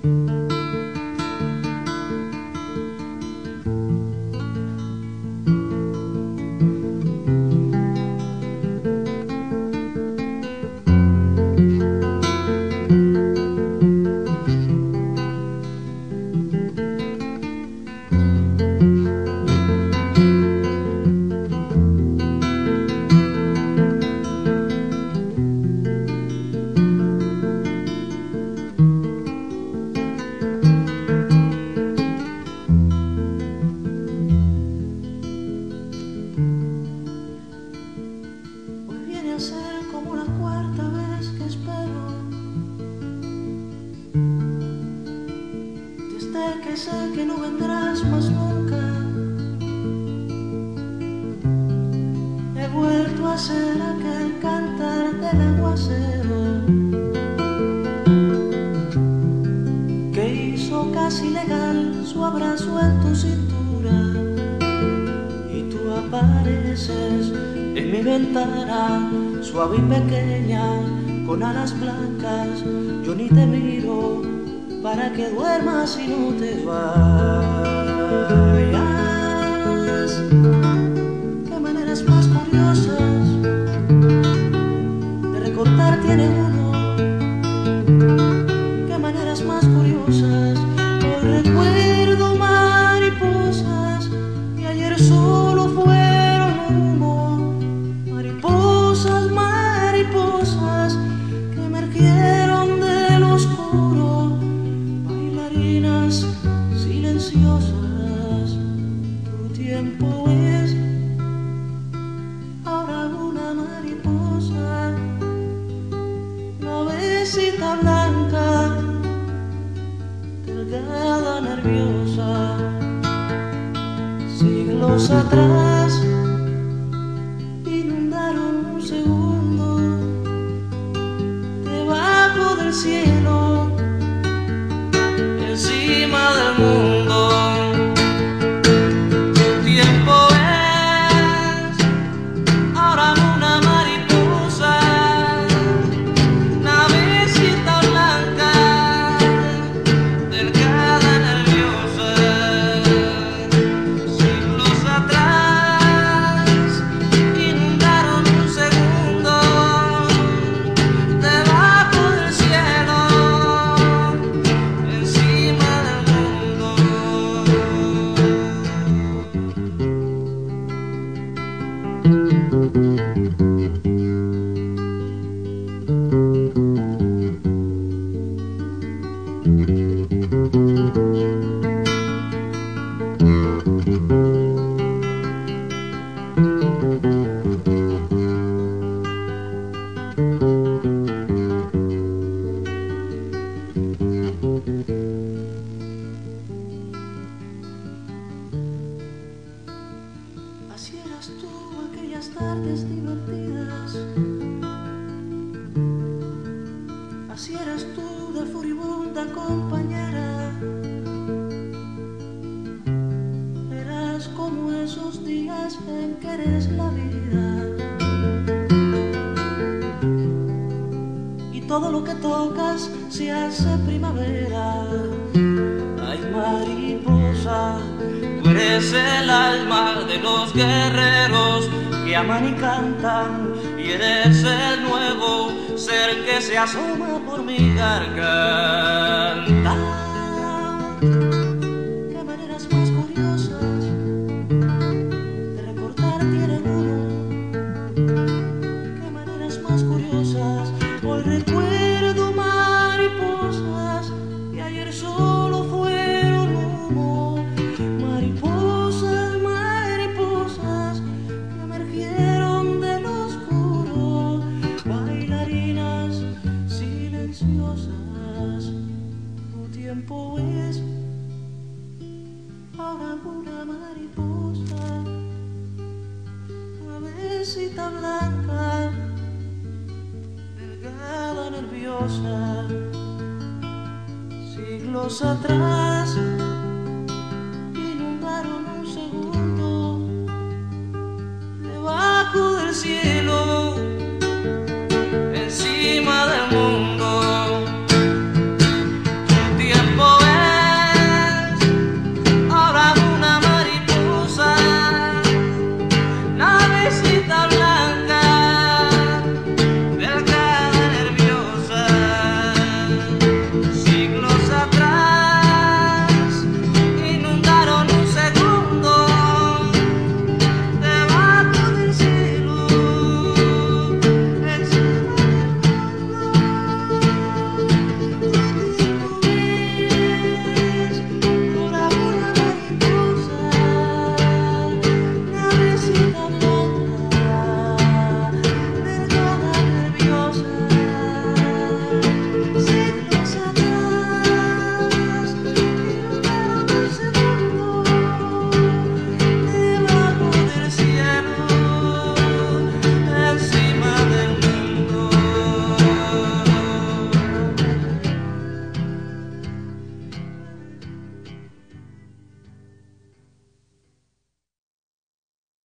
Que sé que no vendrás más nunca. He vuelto a ser aquel cantar del aguacero que hizo casi legal su abrazo en tu cintura. Y tú apareces en mi ventana, suave y pequeña, con alas blancas. Yo ni te miro para que duermas y no te vayas. Qué maneras más curiosas de recordar tiene uno. Qué maneras más curiosas. Hoy recuerdo mariposas que ayer solo fueron humo. Mariposas, mariposas que emergieron del oscuro. Bailarinas silenciosas, tu tiempo es ahora una mariposa, navecita blanca, delgada, nerviosa. Siglos atrás inundaron un segundo debajo del cielo, encima del mundo. Tu tiempo es ahora una mariposa, navecita blanca, delgada, nerviosa. Siglos atrás inundaron un segundo debajo del cielo, encima del mundo. Así eras tú aquellas tardes divertidas, así eras tú de furibunda compañera. Eras como esos días en que eres la vida, y todo lo que tocas se hace primavera. Ay, mariposa, tú eres el alma de los guerreros que aman y cantan, y eres el nuevo ser que se asoma por mi garganta. Qué maneras más curiosas de recordar tiene uno. Qué maneras más curiosas. Hoy recuerdo mariposas que ayer solo fueron humo. Mariposas, mariposas que emergieron del oscuro. Bailarinas silenciosas, tu tiempo es ahora una mariposa, navecita blanca, delgada, nerviosa. Siglos atrás